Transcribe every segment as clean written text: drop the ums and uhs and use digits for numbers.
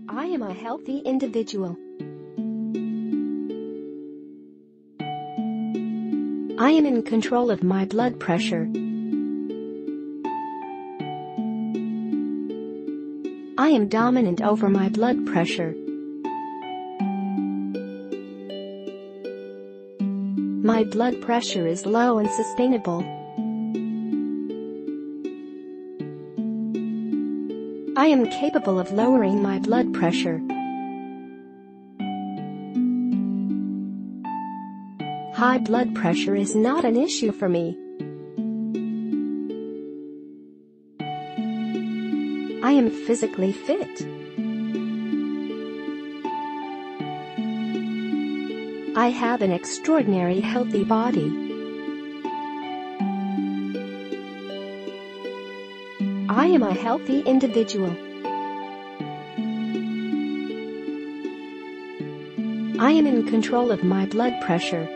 I am a healthy individual. I am in control of my blood pressure. I am dominant over my blood pressure. My blood pressure is low and sustainable. I am capable of lowering my blood pressure. High blood pressure is not an issue for me. I am physically fit. I have an extraordinary healthy body. I am a healthy individual. I am in control of my blood pressure.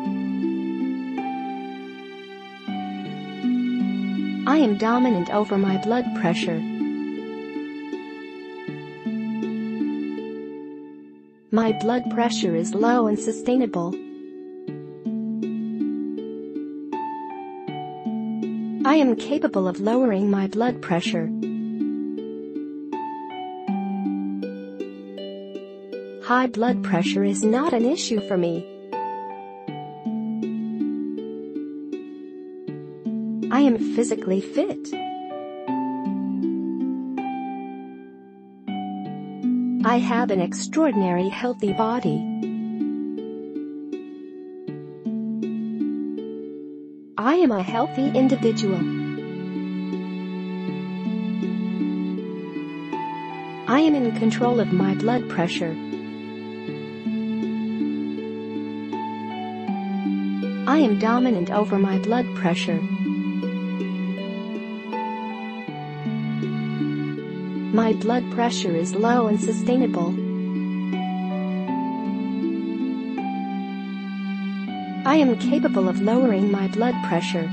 I am dominant over my blood pressure. My blood pressure is low and sustainable. I am capable of lowering my blood pressure. High blood pressure is not an issue for me. I am physically fit. I have an extraordinary healthy body. I am a healthy individual. I am in control of my blood pressure. I am dominant over my blood pressure. My blood pressure is low and sustainable. I am capable of lowering my blood pressure.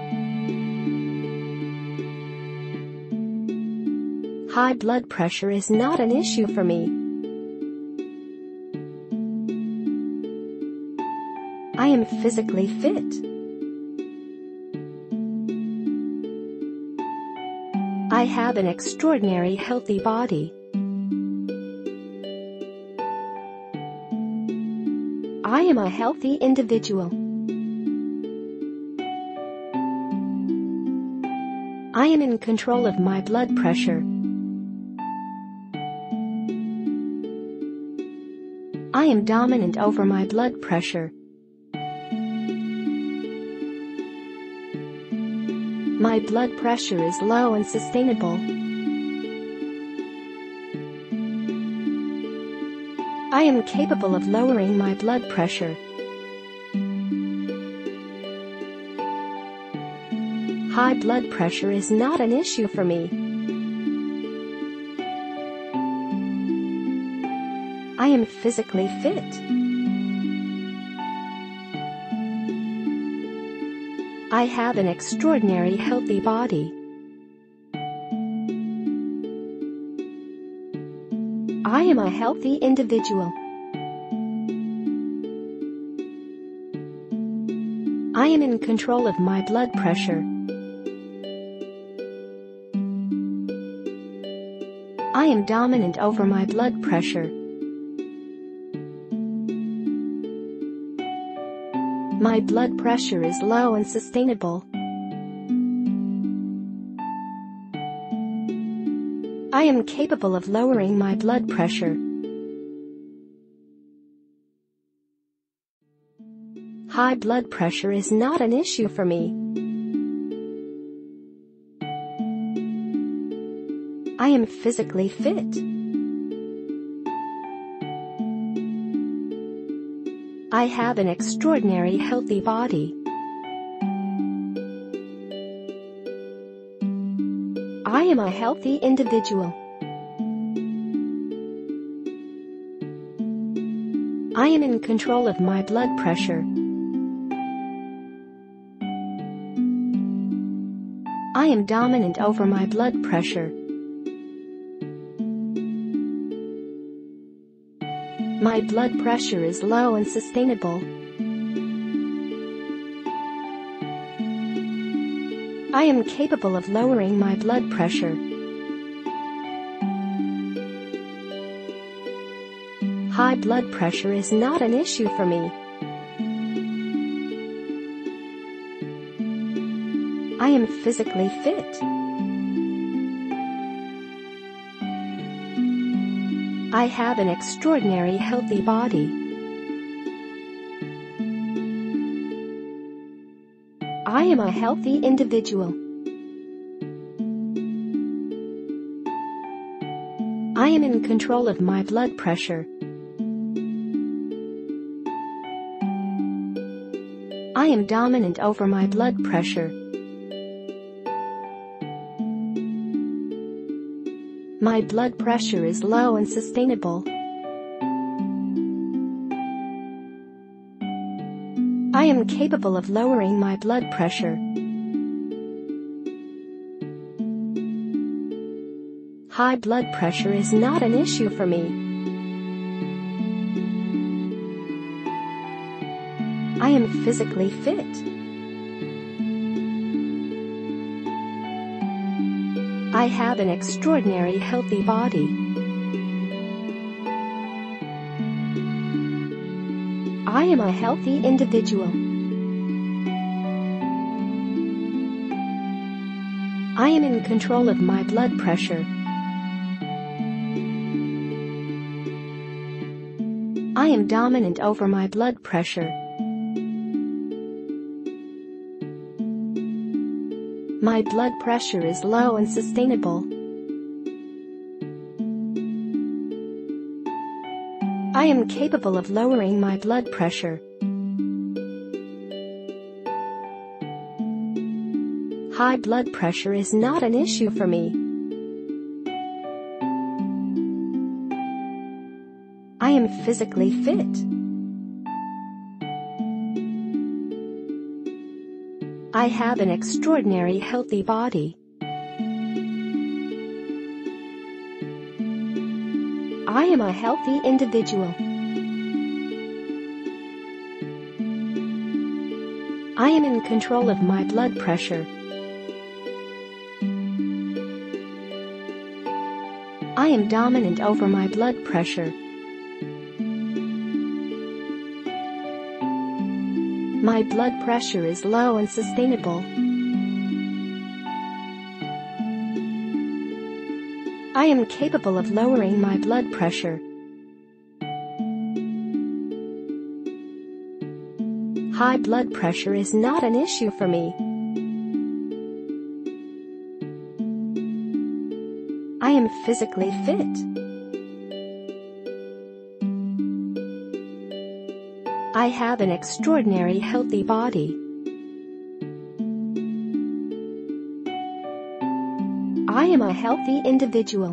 High blood pressure is not an issue for me. I am physically fit. I have an extraordinary healthy body. I am a healthy individual. I am in control of my blood pressure. I am dominant over my blood pressure. My blood pressure is low and sustainable. I am capable of lowering my blood pressure. High blood pressure is not an issue for me. I am physically fit. I have an extraordinary healthy body. I am a healthy individual. I am in control of my blood pressure. I am dominant over my blood pressure. My blood pressure is low and sustainable. I am capable of lowering my blood pressure. High blood pressure is not an issue for me. I am physically fit. I have an extraordinary healthy body. I am a healthy individual. I am in control of my blood pressure. I am dominant over my blood pressure. My blood pressure is low and sustainable. I am capable of lowering my blood pressure. High blood pressure is not an issue for me. I am physically fit. I have an extraordinary healthy body. I am a healthy individual. I am in control of my blood pressure. I am dominant over my blood pressure. My blood pressure is low and sustainable. I am capable of lowering my blood pressure. High blood pressure is not an issue for me. I am physically fit. I have an extraordinary healthy body. I am a healthy individual. I am in control of my blood pressure. I am dominant over my blood pressure. My blood pressure is low and sustainable. I am capable of lowering my blood pressure. High blood pressure is not an issue for me. I am physically fit. I have an extraordinary healthy body. I am a healthy individual. I am in control of my blood pressure. I am dominant over my blood pressure. My blood pressure is low and sustainable. I am capable of lowering my blood pressure. High blood pressure is not an issue for me. I am physically fit. I have an extraordinary healthy body. I am a healthy individual.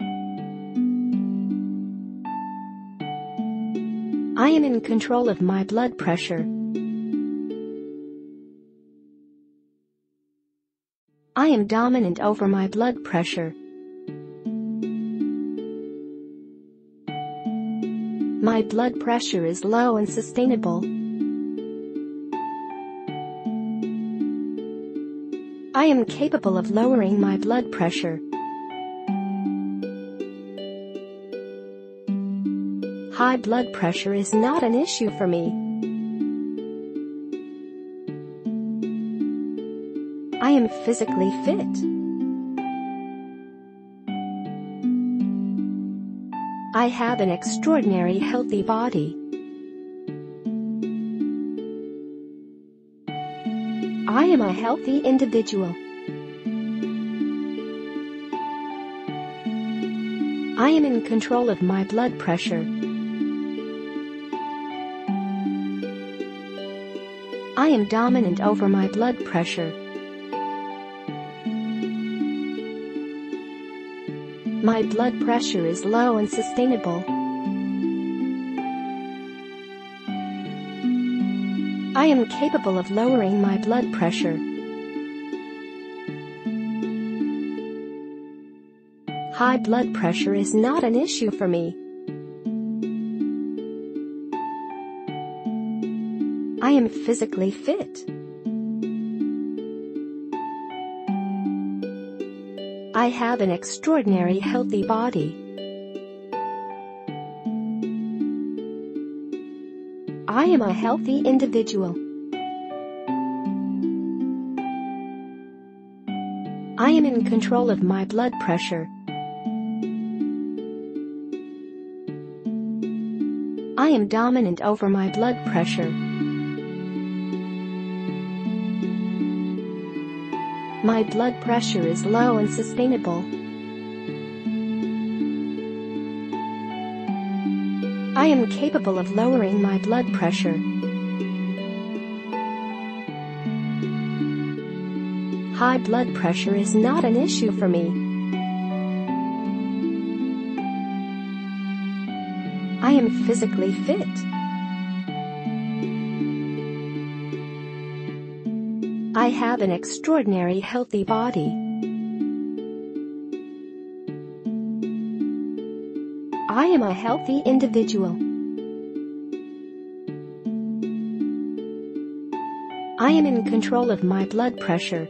I am in control of my blood pressure. I am dominant over my blood pressure. My blood pressure is low and sustainable. I am capable of lowering my blood pressure. High blood pressure is not an issue for me. I am physically fit. I have an extraordinary healthy body. I am a healthy individual. I am in control of my blood pressure. I am dominant over my blood pressure. My blood pressure is low and sustainable. I am capable of lowering my blood pressure. High blood pressure is not an issue for me. am physically fit. I have an extraordinary healthy body. I am a healthy individual. I am in control of my blood pressure. I am dominant over my blood pressure. My blood pressure is low and sustainable. I am capable of lowering my blood pressure. High blood pressure is not an issue for me. I am physically fit. I have an extraordinary healthy body. I am a healthy individual. I am in control of my blood pressure.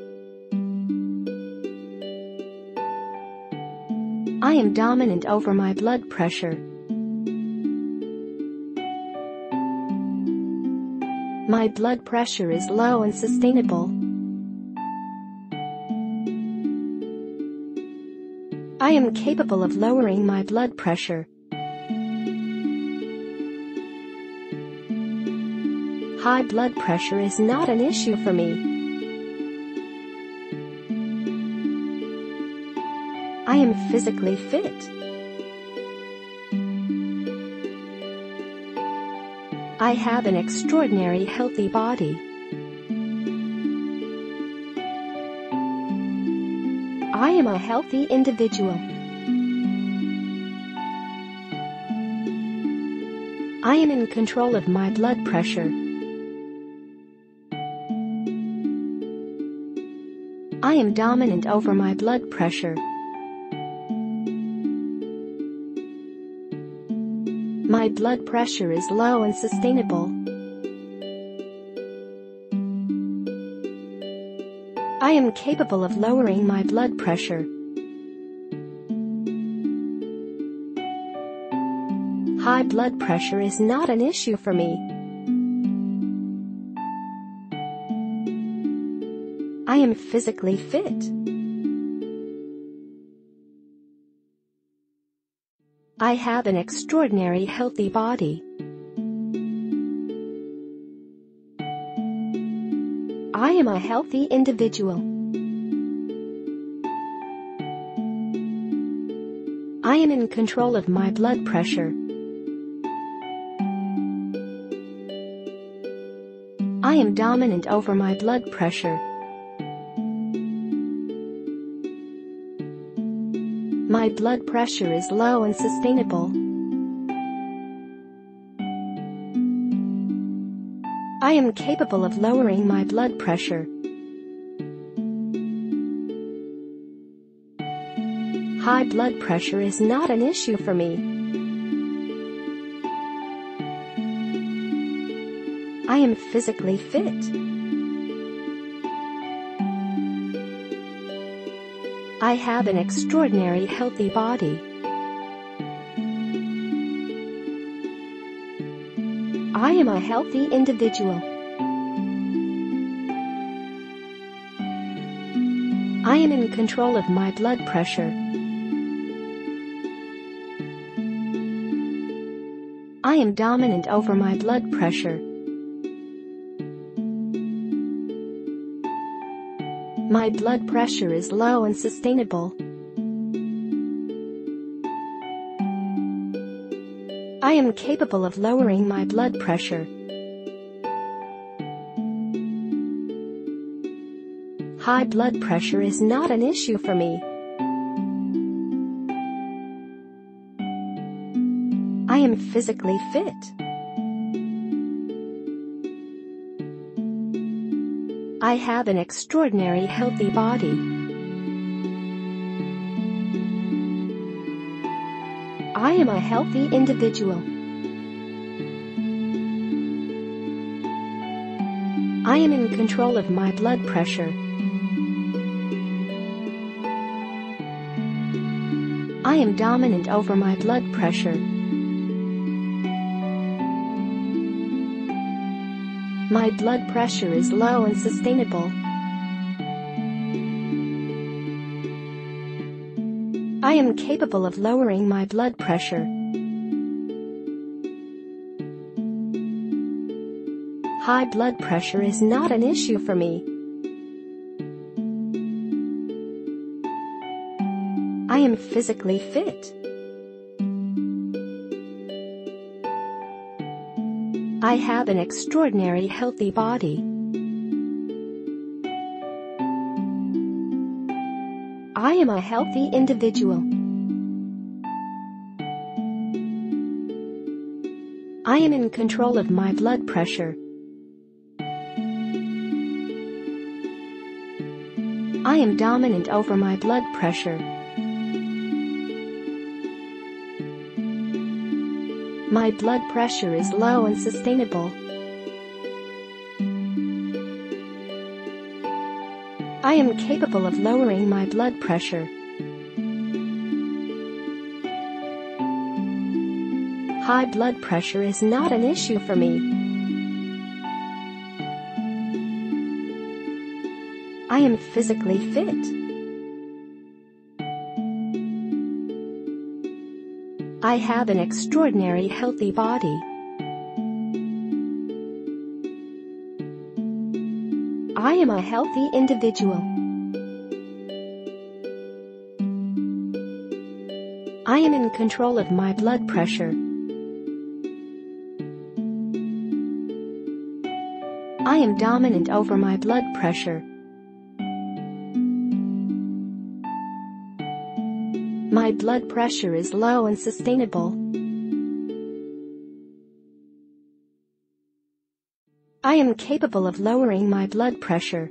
I am dominant over my blood pressure. My blood pressure is low and sustainable. I am capable of lowering my blood pressure. High blood pressure is not an issue for me. I am physically fit. I have an extraordinary healthy body. I am a healthy individual. I am in control of my blood pressure. I am dominant over my blood pressure. My blood pressure is low and sustainable. I am capable of lowering my blood pressure. High blood pressure is not an issue for me. I am physically fit. I have an extraordinary healthy body. I am a healthy individual. I am in control of my blood pressure. I am dominant over my blood pressure. My blood pressure is low and sustainable. I am capable of lowering my blood pressure. High blood pressure is not an issue for me. I am physically fit. I have an extraordinary healthy body. I am a healthy individual. I am in control of my blood pressure. I am dominant over my blood pressure. My blood pressure is low and sustainable. I am capable of lowering my blood pressure. High blood pressure is not an issue for me. I am physically fit. I have an extraordinary healthy body. I am a healthy individual. I am in control of my blood pressure. I am dominant over my blood pressure. My blood pressure is low and sustainable. I am capable of lowering my blood pressure. High blood pressure is not an issue for me. I am physically fit. I have an extraordinary healthy body. I am a healthy individual. I am in control of my blood pressure. I am dominant over my blood pressure. My blood pressure is low and sustainable. I am capable of lowering my blood pressure. High blood pressure is not an issue for me. I am physically fit. I have an extraordinary healthy body. I am a healthy individual. I am in control of my blood pressure. I am dominant over my blood pressure. My blood pressure is low and sustainable. I am capable of lowering my blood pressure.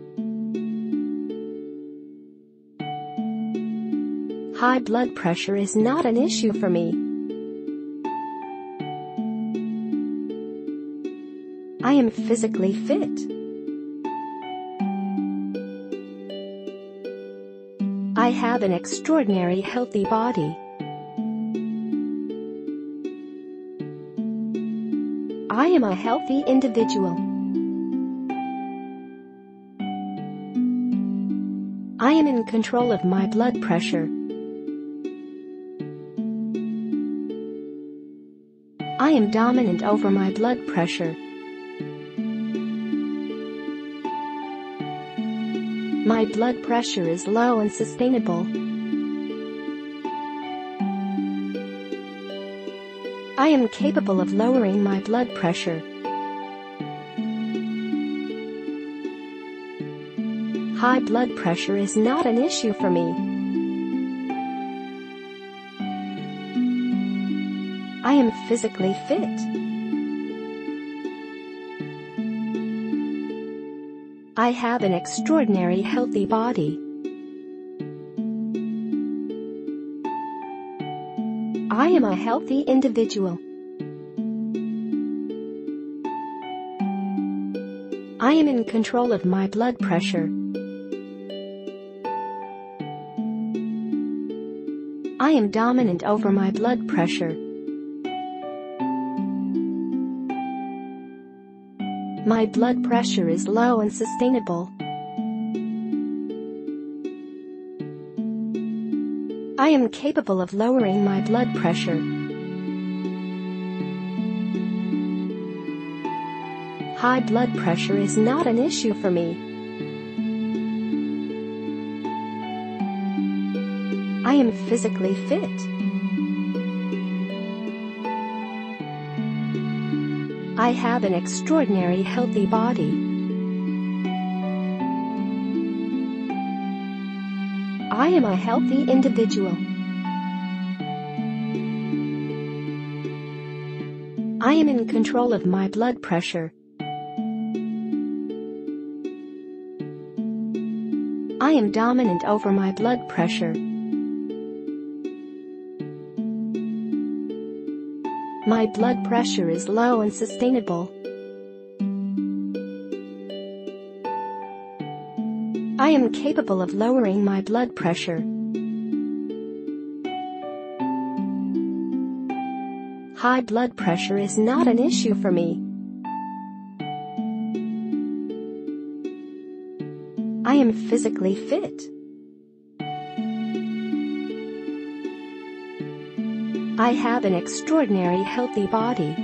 High blood pressure is not an issue for me. I am physically fit. I have an extraordinary healthy body. I am a healthy individual. I am in control of my blood pressure. I am dominant over my blood pressure. My blood pressure is low and sustainable. I am capable of lowering my blood pressure. High blood pressure is not an issue for me. I am physically fit. I have an extraordinary healthy body. I am a healthy individual. I am in control of my blood pressure. I am dominant over my blood pressure. My blood pressure is low and sustainable. I am capable of lowering my blood pressure. High blood pressure is not an issue for me. I am physically fit. I have an extraordinary healthy body. I am a healthy individual. I am in control of my blood pressure. I am dominant over my blood pressure. My blood pressure is low and sustainable. I am capable of lowering my blood pressure. High blood pressure is not an issue for me. I am physically fit. I have an extraordinary healthy body.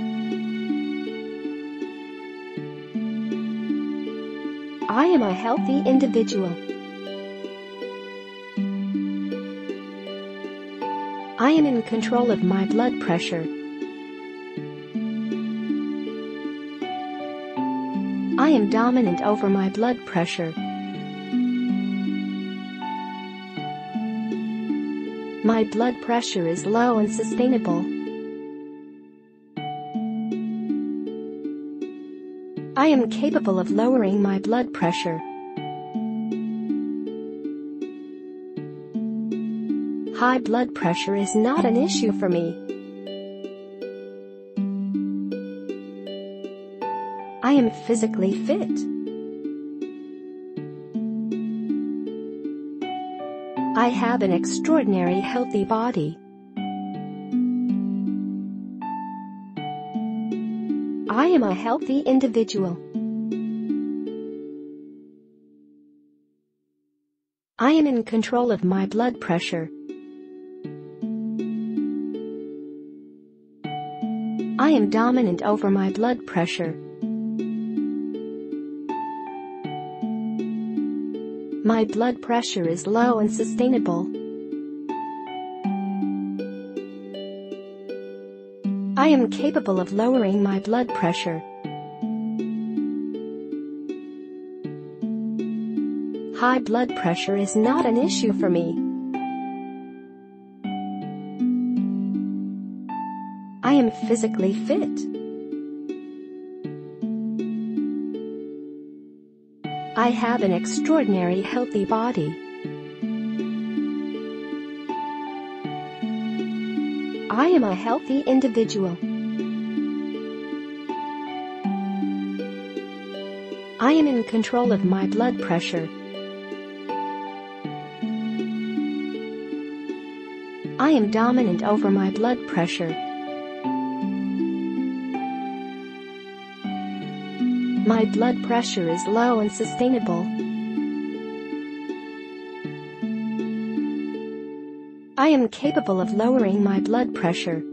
I am a healthy individual. I am in control of my blood pressure. I am dominant over my blood pressure. My blood pressure is low and sustainable. I am capable of lowering my blood pressure. High blood pressure is not an issue for me. I am physically fit. I have an extraordinary healthy body. I am a healthy individual. I am in control of my blood pressure. I am dominant over my blood pressure. My blood pressure is low and sustainable. I am capable of lowering my blood pressure. High blood pressure is not an issue for me. I am physically fit. I have an extraordinary healthy body. I am a healthy individual. I am in control of my blood pressure. I am dominant over my blood pressure. My blood pressure is low and sustainable. I am capable of lowering my blood pressure.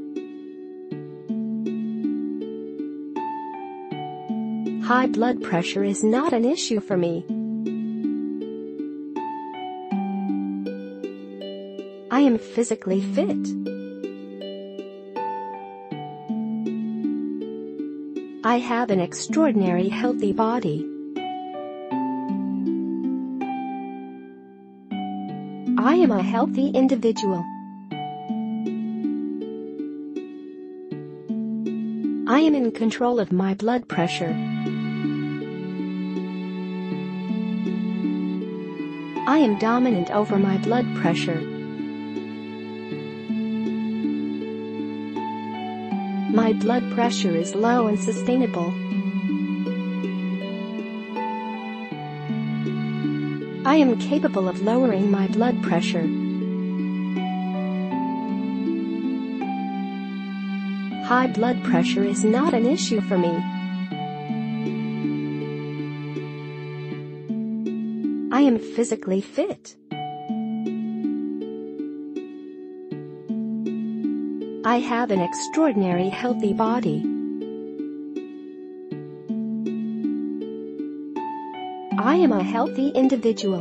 High blood pressure is not an issue for me. I am physically fit. I have an extraordinary healthy body. I am a healthy individual. I am in control of my blood pressure. I am dominant over my blood pressure. My blood pressure is low and sustainable. I am capable of lowering my blood pressure. High blood pressure is not an issue for me. I am physically fit. I have an extraordinary healthy body. I am a healthy individual.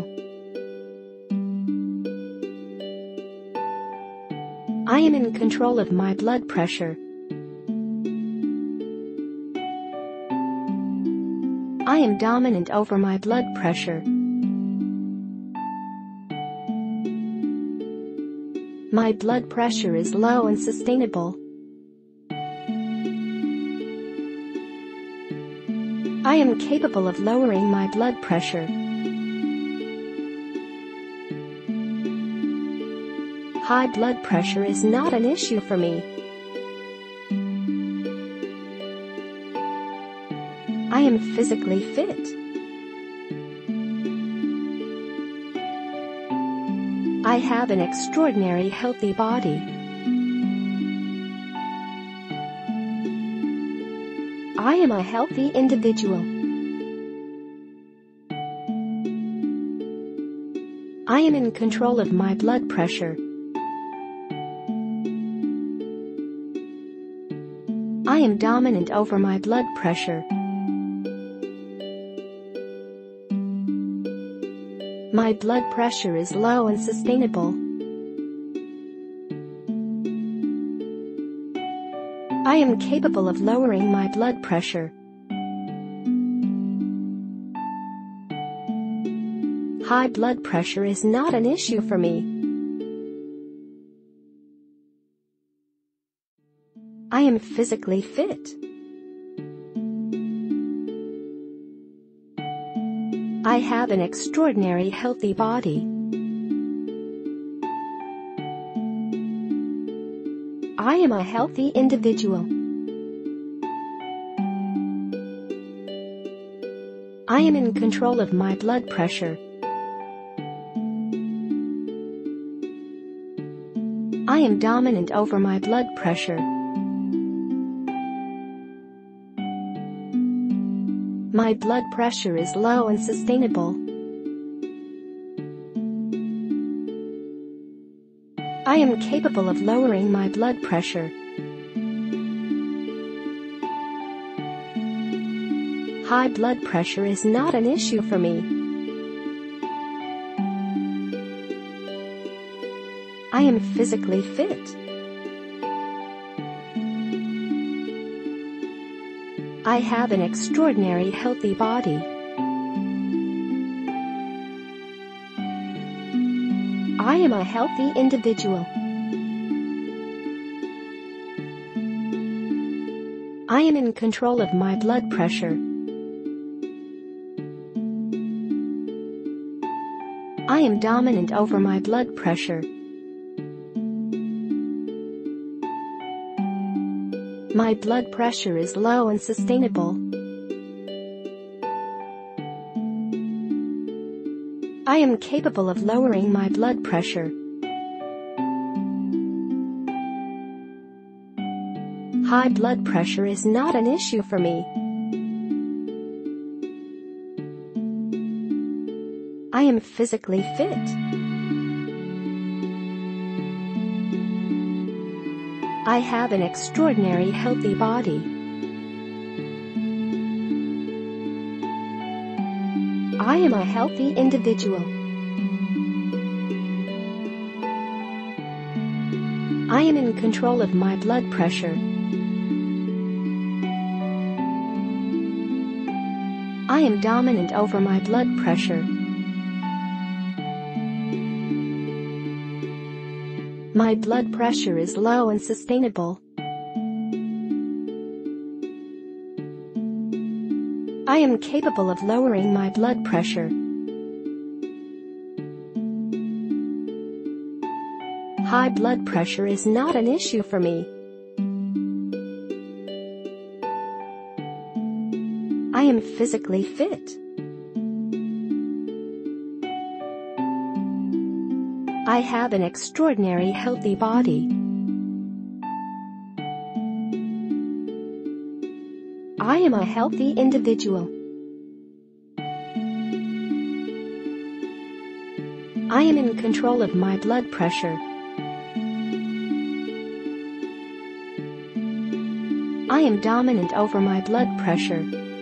I am in control of my blood pressure. I am dominant over my blood pressure. My blood pressure is low and sustainable. I am capable of lowering my blood pressure. High blood pressure is not an issue for me. I am physically fit. I have an extraordinary healthy body. I am a healthy individual. I am in control of my blood pressure. I am dominant over my blood pressure. My blood pressure is low and sustainable. I am capable of lowering my blood pressure. High blood pressure is not an issue for me. I am physically fit. I have an extraordinary healthy body. I am a healthy individual. I am in control of my blood pressure. I am dominant over my blood pressure. My blood pressure is low and sustainable. I am capable of lowering my blood pressure. High blood pressure is not an issue for me. I am physically fit. I have an extraordinary healthy body. I am a healthy individual. I am in control of my blood pressure. I am dominant over my blood pressure. My blood pressure is low and sustainable. I am capable of lowering my blood pressure. High blood pressure is not an issue for me. I am physically fit. I have an extraordinary healthy body. I am a healthy individual. I am in control of my blood pressure. I am dominant over my blood pressure. My blood pressure is low and sustainable. I am capable of lowering my blood pressure. High blood pressure is not an issue for me. I am physically fit. I have an extraordinary healthy body. I am a healthy individual. I am in control of my blood pressure. I am dominant over my blood pressure.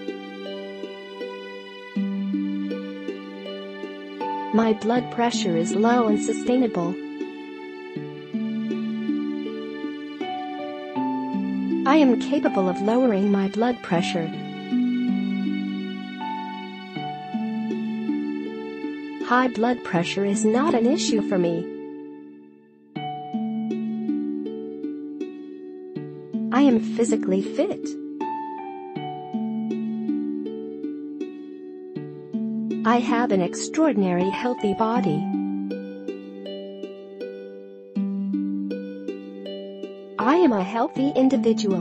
My blood pressure is low and sustainable. I am capable of lowering my blood pressure. High blood pressure is not an issue for me. I am physically fit. I have an extraordinary healthy body. I am a healthy individual.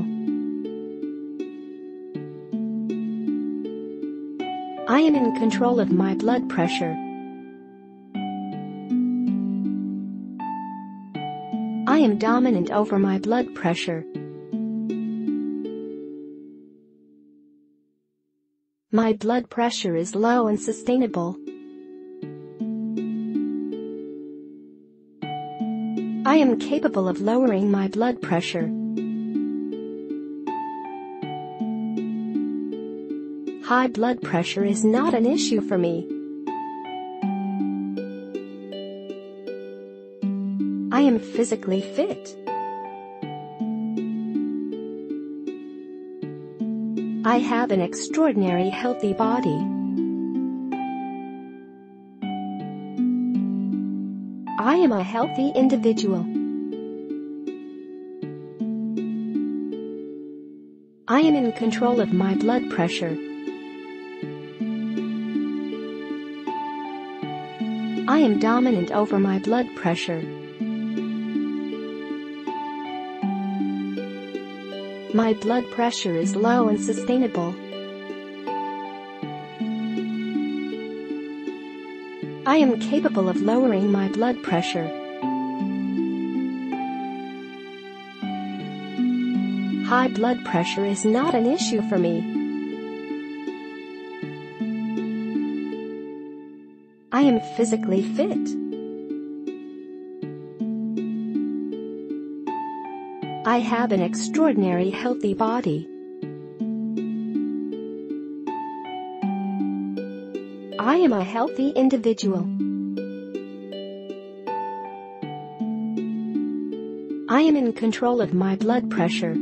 I am in control of my blood pressure. I am dominant over my blood pressure. My blood pressure is low and sustainable. I am capable of lowering my blood pressure. High blood pressure is not an issue for me. I am physically fit. I have an extraordinary healthy body. I am a healthy individual. I am in control of my blood pressure. I am dominant over my blood pressure. My blood pressure is low and sustainable. I am capable of lowering my blood pressure. High blood pressure is not an issue for me. I am physically fit. I have an extraordinary healthy body. I am a healthy individual. I am in control of my blood pressure.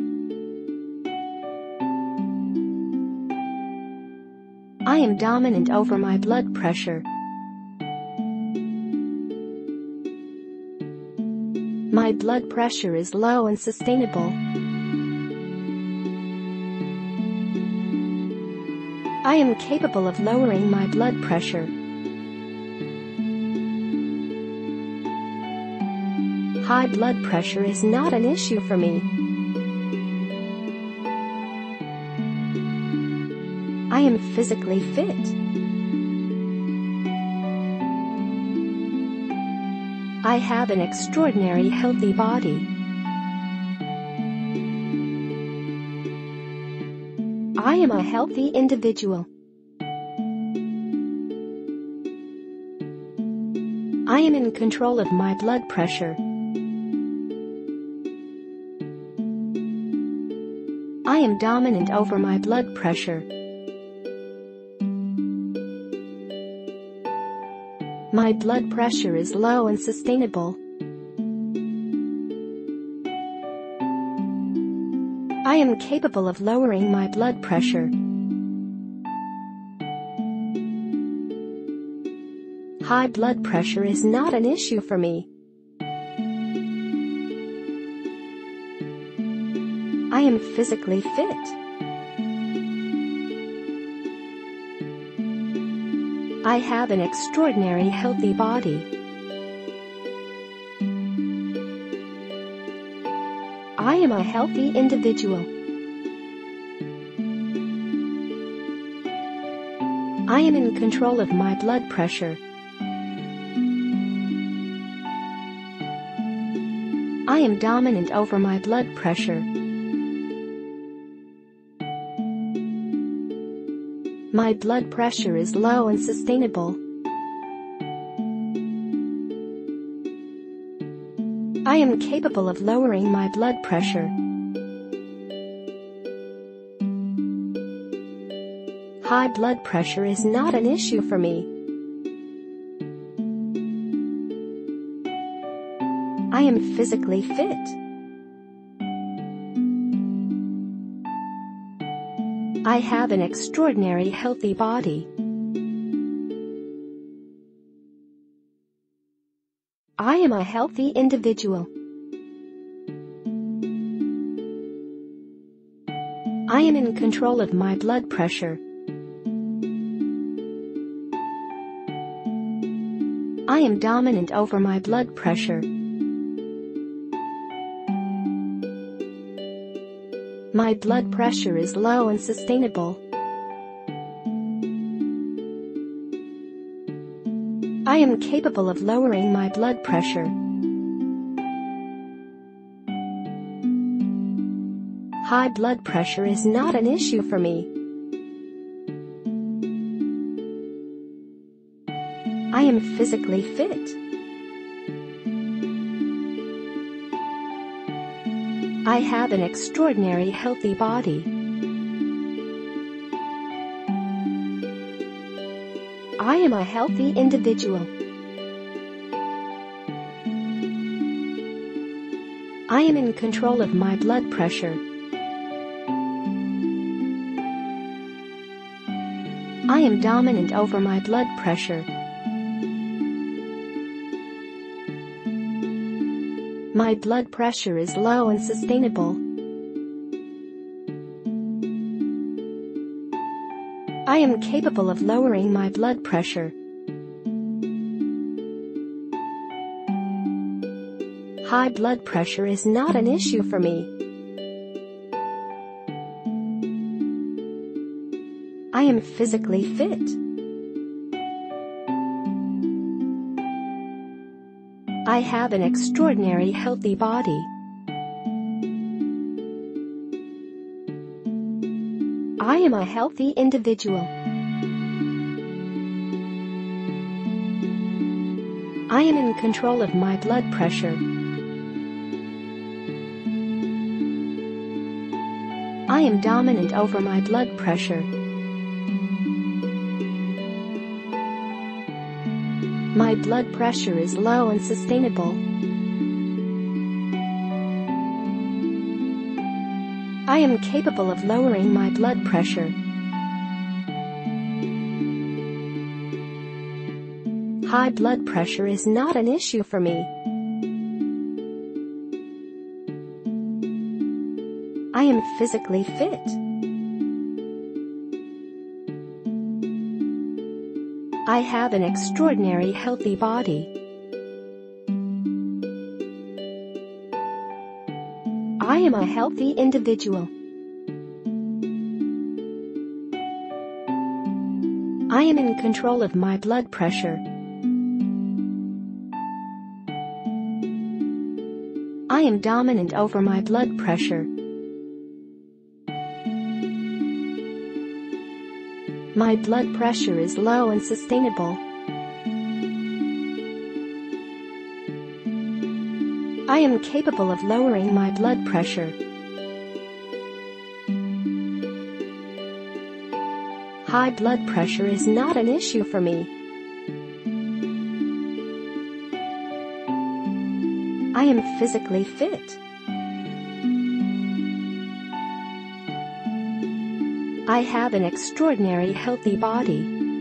I am dominant over my blood pressure. My blood pressure is low and sustainable. I am capable of lowering my blood pressure. High blood pressure is not an issue for me. I am physically fit. I have an extraordinary healthy body. I am a healthy individual. I am in control of my blood pressure. I am dominant over my blood pressure. My blood pressure is low and sustainable. I am capable of lowering my blood pressure. High blood pressure is not an issue for me. I am physically fit. I have an extraordinary healthy body. I am a healthy individual. I am in control of my blood pressure. I am dominant over my blood pressure. My blood pressure is low and sustainable. I am capable of lowering my blood pressure. High blood pressure is not an issue for me. I am physically fit. I have an extraordinary healthy body. I am a healthy individual. I am in control of my blood pressure. I am dominant over my blood pressure. My blood pressure is low and sustainable. I am capable of lowering my blood pressure. High blood pressure is not an issue for me. I am physically fit. I have an extraordinary healthy body. I am a healthy individual. I am in control of my blood pressure. I am dominant over my blood pressure. My blood pressure is low and sustainable. I am capable of lowering my blood pressure. High blood pressure is not an issue for me. I am physically fit. I have an extraordinary healthy body. I am a healthy individual. I am in control of my blood pressure. I am dominant over my blood pressure. My blood pressure is low and sustainable. I am capable of lowering my blood pressure. High blood pressure is not an issue for me. I am physically fit. I have an extraordinary healthy body. I am a healthy individual. I am in control of my blood pressure. I am dominant over my blood pressure. My blood pressure is low and sustainable. I am capable of lowering my blood pressure. High blood pressure is not an issue for me. I am physically fit. I have an extraordinary healthy body.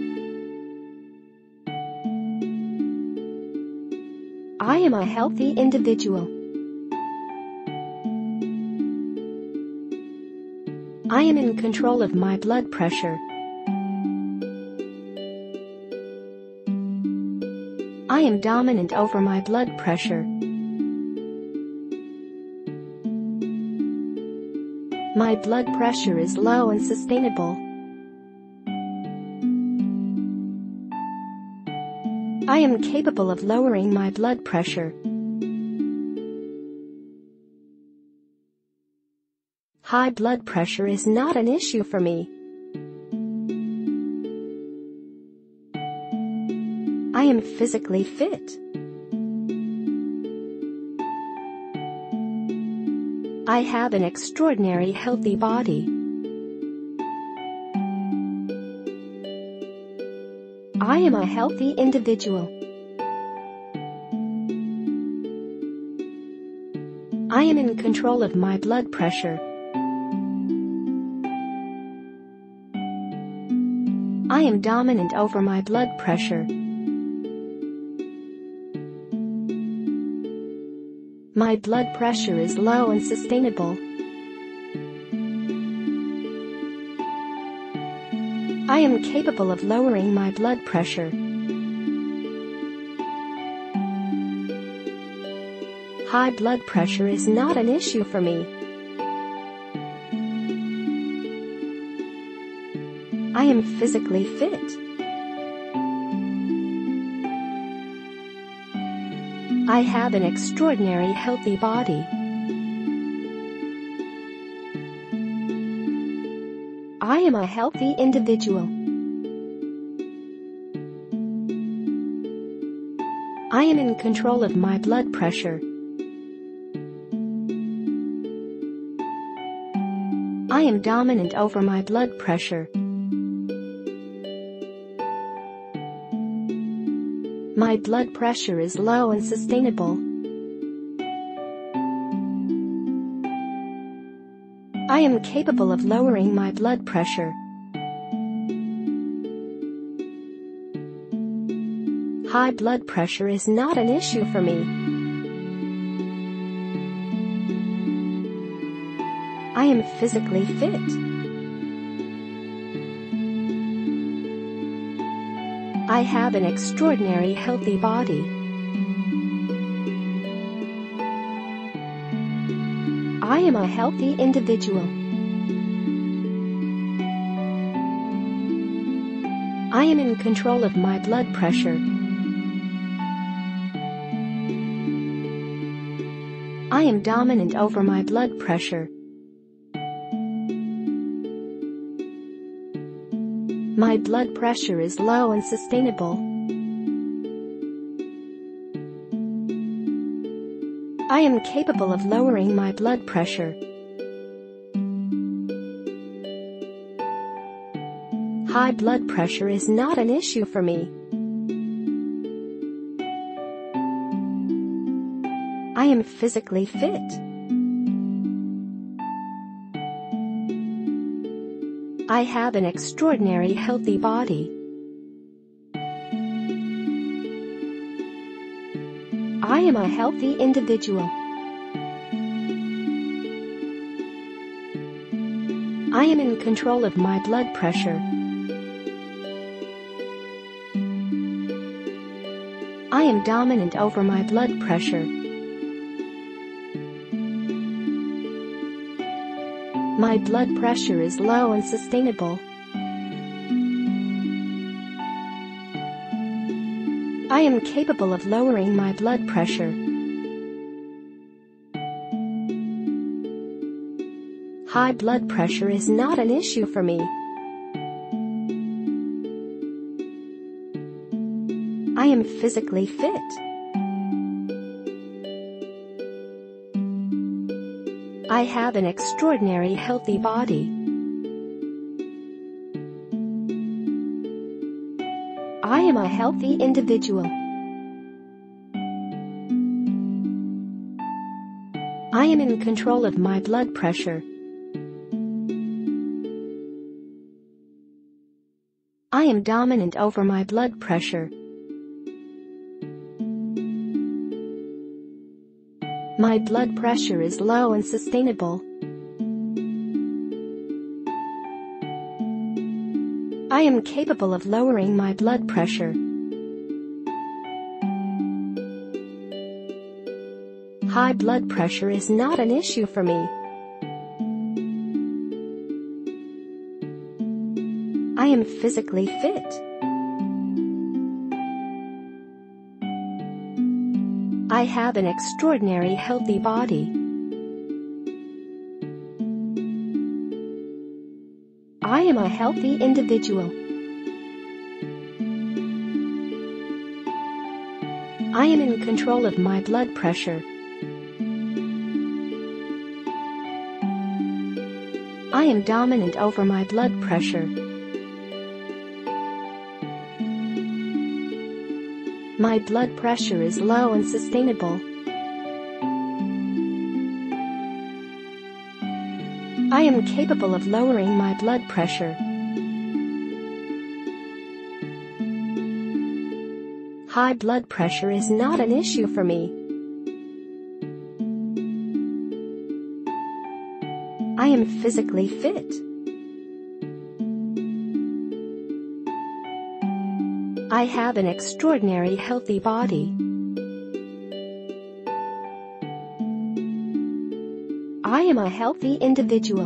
I am a healthy individual. I am in control of my blood pressure. I am dominant over my blood pressure. My blood pressure is low and sustainable. I am capable of lowering my blood pressure. High blood pressure is not an issue for me. I am physically fit. I have an extraordinary healthy body. I am a healthy individual. I am in control of my blood pressure. I am dominant over my blood pressure. My blood pressure is low and sustainable. I am capable of lowering my blood pressure. High blood pressure is not an issue for me. I am physically fit. I have an extraordinary healthy body. I am a healthy individual. I am in control of my blood pressure. I am dominant over my blood pressure. My blood pressure is low and sustainable. I am capable of lowering my blood pressure. High blood pressure is not an issue for me. I am physically fit. I have an extraordinary healthy body. I am a healthy individual. I am in control of my blood pressure. I am dominant over my blood pressure. My blood pressure is low and sustainable. I am capable of lowering my blood pressure. High blood pressure is not an issue for me. I am physically fit. I have an extraordinary healthy body. I am a healthy individual. I am in control of my blood pressure. I am dominant over my blood pressure. My blood pressure is low and sustainable. I am capable of lowering my blood pressure. High blood pressure is not an issue for me. I am physically fit. I have an extraordinary healthy body. I am a healthy individual. I am in control of my blood pressure. I am dominant over my blood pressure. My blood pressure is low and sustainable. I am capable of lowering my blood pressure. High blood pressure is not an issue for me. I am physically fit. I have an extraordinary healthy body. I am a healthy individual. I am in control of my blood pressure. I am dominant over my blood pressure. My blood pressure is low and sustainable. I am capable of lowering my blood pressure. High blood pressure is not an issue for me. I am physically fit. I have an extraordinary healthy body. I am a healthy individual.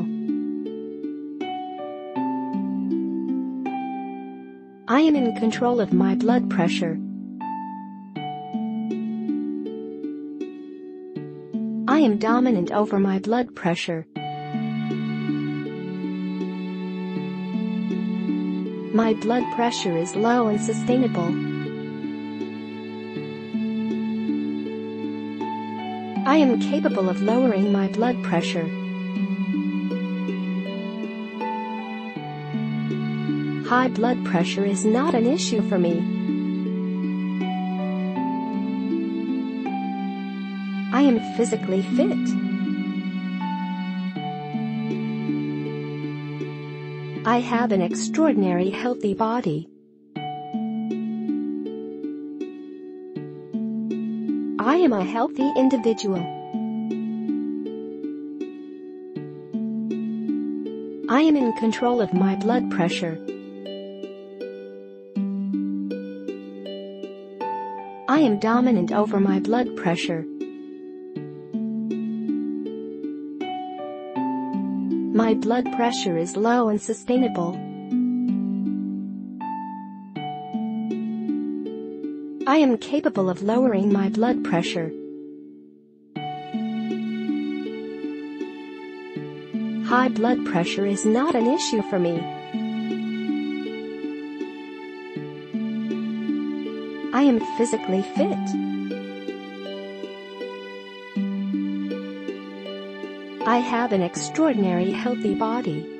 I am in control of my blood pressure. I am dominant over my blood pressure. My blood pressure is low and sustainable. I am capable of lowering my blood pressure. High blood pressure is not an issue for me. I am physically fit. I have an extraordinary healthy body. I am a healthy individual. I am in control of my blood pressure. I am dominant over my blood pressure. My blood pressure is low and sustainable. I am capable of lowering my blood pressure. High blood pressure is not an issue for me. I am physically fit. I have an extraordinary healthy body.